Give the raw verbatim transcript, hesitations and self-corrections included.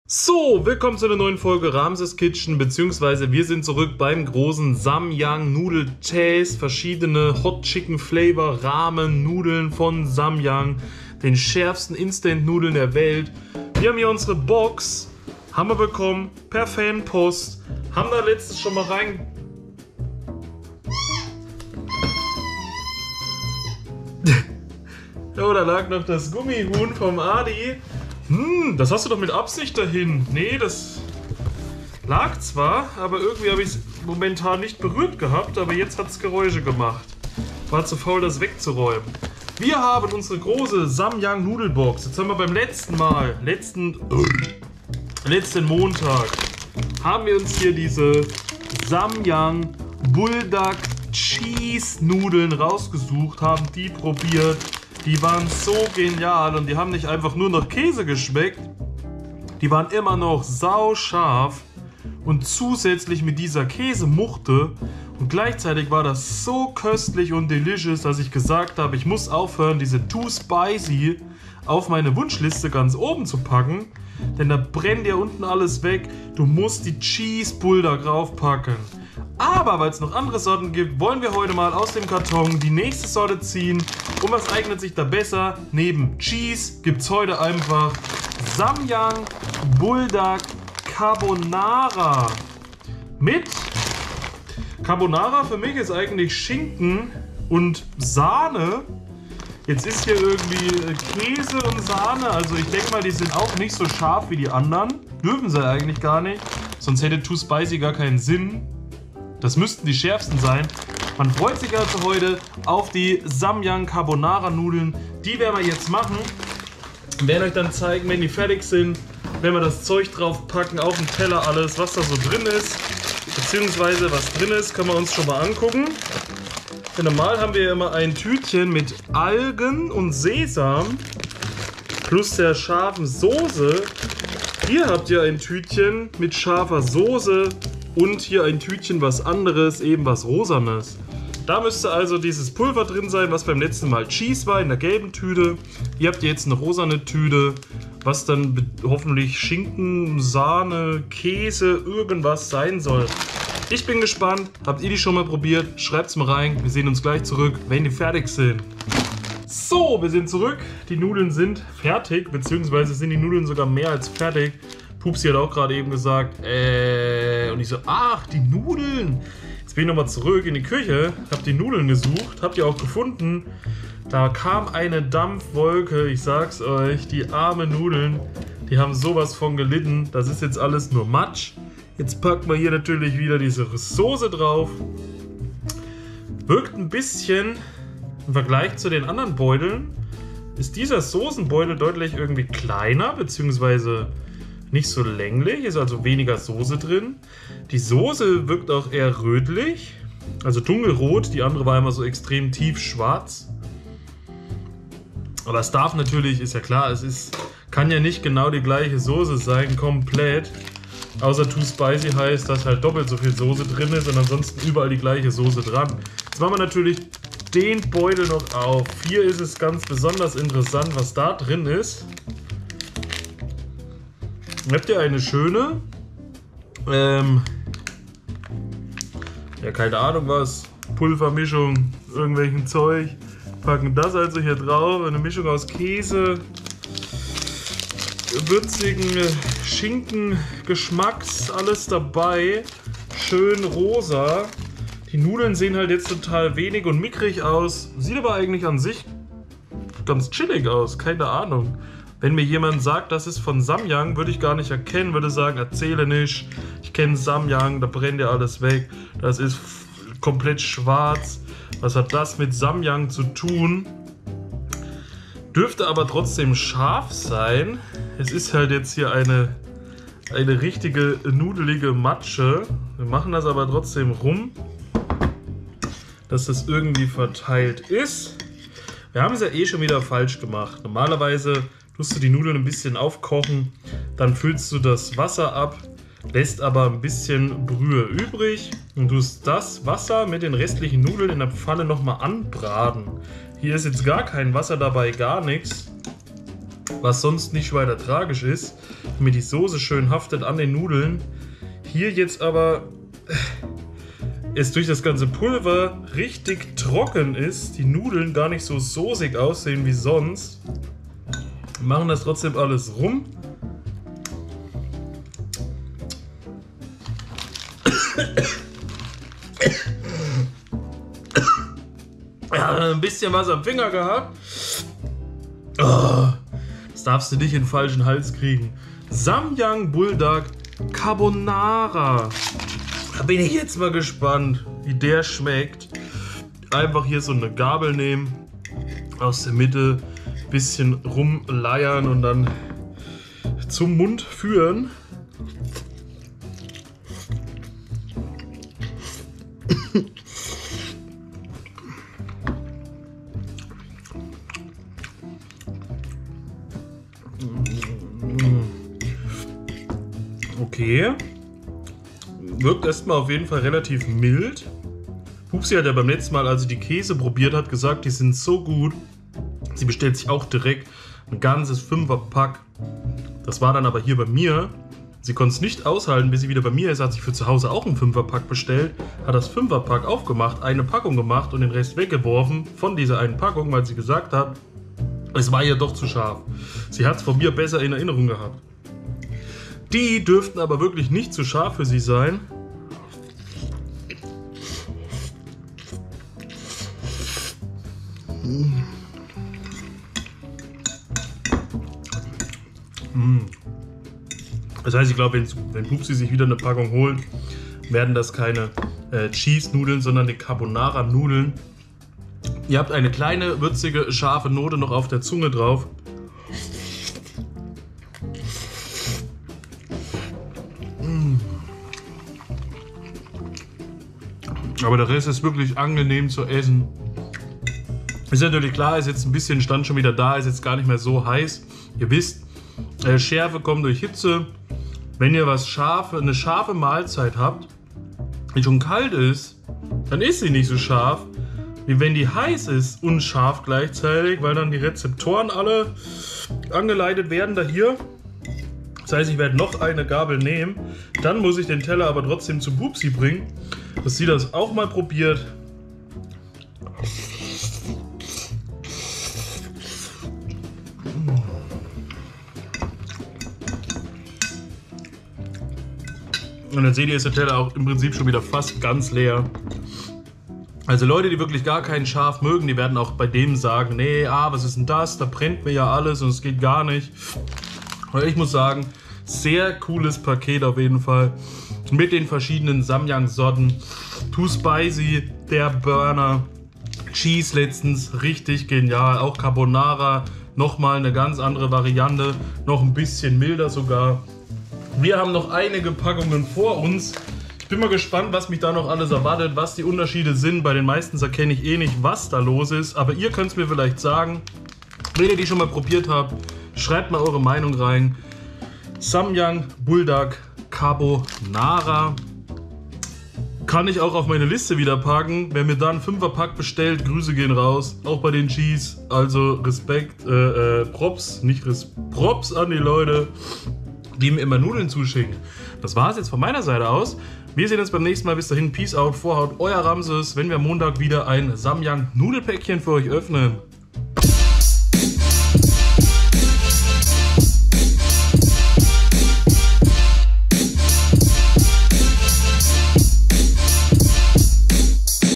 So, willkommen zu einer neuen Folge Ramses Kitchen, beziehungsweise wir sind zurück beim großen Samyang Nudel-Taste, verschiedene Hot Chicken Flavor Ramen Nudeln von Samyang, den schärfsten Instant-Nudeln der Welt. Wir haben hier unsere Box, haben wir bekommen per Fanpost, haben da letztens schon mal rein... Oh, da lag noch das Gummihuhn vom Adi. Hm, das hast du doch mit Absicht dahin. Nee, das lag zwar, aber irgendwie habe ich es momentan nicht berührt gehabt, aber jetzt hat es Geräusche gemacht. War zu faul, das wegzuräumen. Wir haben unsere große Samyang Nudelbox. Jetzt haben wir beim letzten Mal, letzten, äh, letzten Montag, haben wir uns hier diese Samyang Buldak Cheese Nudeln rausgesucht, haben die probiert. Die waren so genial und die haben nicht einfach nur nach Käse geschmeckt, die waren immer noch sauscharf und zusätzlich mit dieser Käsemuchte und gleichzeitig war das so köstlich und delicious, dass ich gesagt habe, ich muss aufhören, diese Too Spicy auf meine Wunschliste ganz oben zu packen, denn da brennt ja unten alles weg, du musst die Cheese Buldak draufpacken. Aber weil es noch andere Sorten gibt, wollen wir heute mal aus dem Karton die nächste Sorte ziehen. Und was eignet sich da besser? Neben Cheese gibt es heute einfach Samyang Buldak Carbonara. Mit Carbonara für mich ist eigentlich Schinken und Sahne. Jetzt ist hier irgendwie Käse und Sahne. Also ich denke mal, die sind auch nicht so scharf wie die anderen. Dürfen sie eigentlich gar nicht. Sonst hätte Too Spicy gar keinen Sinn. Das müssten die schärfsten sein. Man freut sich also heute auf die Samyang Carbonara Nudeln. Die werden wir jetzt machen. Wir werden euch dann zeigen, wenn die fertig sind, wenn wir das Zeug drauf packen, auf den Teller alles, was da so drin ist. Beziehungsweise was drin ist, können wir uns schon mal angucken. Denn normal haben wir ja immer ein Tütchen mit Algen und Sesam plus der scharfen Soße. Hier habt ihr ein Tütchen mit scharfer Soße. Und hier ein Tütchen was anderes, eben was Rosanes. Da müsste also dieses Pulver drin sein, was beim letzten Mal Cheese war in der gelben Tüte. Hier habt ihr jetzt eine rosane Tüte, was dann hoffentlich Schinken, Sahne, Käse, irgendwas sein soll. Ich bin gespannt. Habt ihr die schon mal probiert? Schreibt's mal rein. Wir sehen uns gleich zurück, wenn die fertig sind. So, wir sind zurück. Die Nudeln sind fertig, beziehungsweise sind die Nudeln sogar mehr als fertig. Pupsi hat auch gerade eben gesagt, äh, und ich so, ach, die Nudeln. Jetzt bin ich nochmal zurück in die Küche, hab die Nudeln gesucht, habt ihr auch gefunden. Da kam eine Dampfwolke, ich sag's euch, die armen Nudeln, die haben sowas von gelitten. Das ist jetzt alles nur Matsch. Jetzt packen wir hier natürlich wieder diese Soße drauf. Wirkt ein bisschen, im Vergleich zu den anderen Beuteln, ist dieser Soßenbeutel deutlich irgendwie kleiner, beziehungsweise nicht so länglich, ist also weniger Soße drin. Die Soße wirkt auch eher rötlich, also dunkelrot, die andere war immer so extrem tief schwarz. Aber es darf natürlich, ist ja klar, es ist, kann ja nicht genau die gleiche Soße sein, komplett. Außer Too Spicy heißt, dass halt doppelt so viel Soße drin ist und ansonsten überall die gleiche Soße dran. Jetzt machen wir natürlich den Beutel noch auf. Hier ist es ganz besonders interessant, was da drin ist. Habt ihr eine schöne, ähm, ja keine Ahnung was, Pulvermischung, irgendwelchen Zeug, packen das also hier drauf, eine Mischung aus Käse, würzigen Schinken, Geschmacks, alles dabei, schön rosa. Die Nudeln sehen halt jetzt total wenig und mickrig aus, sieht aber eigentlich an sich ganz chillig aus, keine Ahnung. Wenn mir jemand sagt, das ist von Samyang, würde ich gar nicht erkennen, würde sagen, erzähle nicht, ich kenne Samyang, da brennt ja alles weg, das ist komplett schwarz, was hat das mit Samyang zu tun? Dürfte aber trotzdem scharf sein, es ist halt jetzt hier eine, eine richtige nudelige Matsche, wir machen das aber trotzdem rum, dass das irgendwie verteilt ist. Wir haben es ja eh schon wieder falsch gemacht, normalerweise tust du die Nudeln ein bisschen aufkochen, dann füllst du das Wasser ab, lässt aber ein bisschen Brühe übrig und tust das Wasser mit den restlichen Nudeln in der Pfanne nochmal anbraten. Hier ist jetzt gar kein Wasser dabei, gar nichts. was sonst nicht weiter tragisch ist, damit die Soße schön haftet an den Nudeln. Hier jetzt aber es durch das ganze Pulver richtig trocken ist, die Nudeln gar nicht so soßig aussehen wie sonst. Wir machen das trotzdem alles rum. Ja, ein bisschen was am Finger gehabt. Oh, das darfst du nicht in den falschen Hals kriegen. Samyang Buldak Carbonara. Da bin ich jetzt mal gespannt, wie der schmeckt. Einfach hier so eine Gabel nehmen, aus der Mitte, bisschen rumleiern und dann zum Mund führen. Okay. Wirkt erstmal auf jeden Fall relativ mild. Pupsi hat ja beim letzten Mal, als sie die Käse probiert hat, gesagt, die sind so gut. Sie bestellt sich auch direkt ein ganzes Fünferpack. Das war dann aber hier bei mir. Sie konnte es nicht aushalten, bis sie wieder bei mir ist. Hat sich für zu Hause auch ein Fünferpack bestellt. Hat das Fünferpack aufgemacht, eine Packung gemacht und den Rest weggeworfen von dieser einen Packung, weil sie gesagt hat, es war ihr doch zu scharf. Sie hat es von mir besser in Erinnerung gehabt. Die dürften aber wirklich nicht zu scharf für sie sein. Das heißt, ich glaube, wenn, wenn Pupsi sich wieder eine Packung holt, werden das keine äh, Cheese-Nudeln, sondern die Carbonara-Nudeln. Ihr habt eine kleine, würzige, scharfe Note noch auf der Zunge drauf. Aber der Rest ist wirklich angenehm zu essen. Ist natürlich klar, ist jetzt ein bisschen Stand schon wieder da, ist jetzt gar nicht mehr so heiß. Ihr wisst, äh, Schärfe kommt durch Hitze. Wenn ihr was scharfe, eine scharfe Mahlzeit habt, die schon kalt ist, dann ist sie nicht so scharf, wie wenn die heiß ist und scharf gleichzeitig, weil dann die Rezeptoren alle angeleitet werden da hier. Das heißt, ich werde noch eine Gabel nehmen, dann muss ich den Teller aber trotzdem zu Pupsi bringen, dass sie das auch mal probiert. Und dann seht ihr, ist der Teller auch im Prinzip schon wieder fast ganz leer. Also Leute, die wirklich gar keinen Scharf mögen, die werden auch bei dem sagen, nee, ah, was ist denn das? Da brennt mir ja alles und es geht gar nicht. Aber ich muss sagen, sehr cooles Paket auf jeden Fall. Mit den verschiedenen Samyang-Sorten. Too Spicy, der Burner. Cheese letztens, richtig genial. Auch Carbonara, nochmal eine ganz andere Variante. Noch ein bisschen milder sogar. Wir haben noch einige Packungen vor uns. Ich bin mal gespannt, was mich da noch alles erwartet, was die Unterschiede sind. Bei den meisten erkenne ich eh nicht, was da los ist. Aber ihr könnt es mir vielleicht sagen. Wenn ihr die schon mal probiert habt, schreibt mal eure Meinung rein. Samyang Buldak Carbonara. Kann ich auch auf meine Liste wieder packen. Wer mir da einen Fünferpack bestellt, Grüße gehen raus. Auch bei den Cheese. Also Respekt, äh, äh, Props, nicht Res Props an die Leute, die mir immer Nudeln zuschicken. Das war es jetzt von meiner Seite aus. Wir sehen uns beim nächsten Mal. Bis dahin, Peace out, Vorhaut, euer Ramses, wenn wir Montag wieder ein Samyang Nudelpäckchen für euch öffnen.